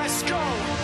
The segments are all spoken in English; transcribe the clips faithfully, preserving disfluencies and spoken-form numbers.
Let's go.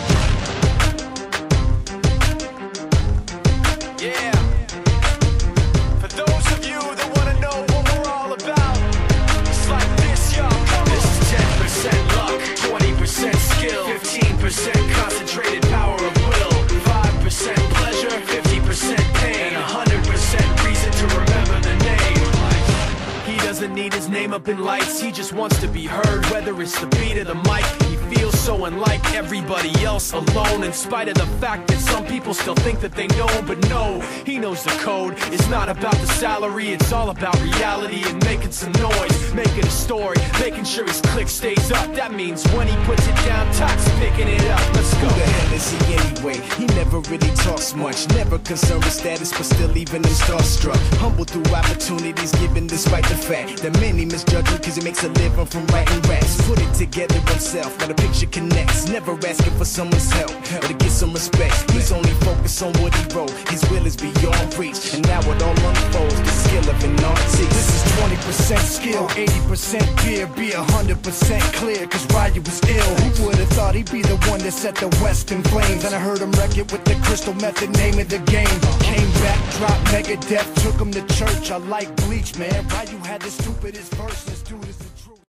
Yeah. For those of you that want to know what we're all about, it's like this, y'all. This is ten percent luck, twenty percent skill, fifteen percent concentrated power of will, five percent pleasure, fifty percent pain, and one hundred percent reason to remember the name. He doesn't need his name up in lights, he just wants to be heard, whether it's the beat of the mic. He feels so unlike everybody else, alone, in spite of the fact that some people still think that they know him. But no, he knows the code. It's not about the salary, it's all about reality and making some noise, making a story, making sure his click stays up. That means when he puts it down, Tox picking it up. Let's go. Who the hell is he anyway? He never really talks much, never concerned with status, but still leaving him starstruck. Humble through opportunities given despite the fact that many misjudge him cause he makes a living from writing raps. Put it together himself, now the picture connects, never asking for someone's help or to get some respect. He's only focused on what he wrote, his will is beyond reach, and now it all unfolds, the skill of an artist. This is twenty percent skill, eighty percent fear, be one hundred percent clear, cause Ryu was ill. Who would've thought he'd be the one that set the West in flames? And I heard him wreck it with the Crystal Method, name of the game. Came back, dropped Megadeth, took him to church. I like Bleach, man. Ryu had the stupidest verses, dude.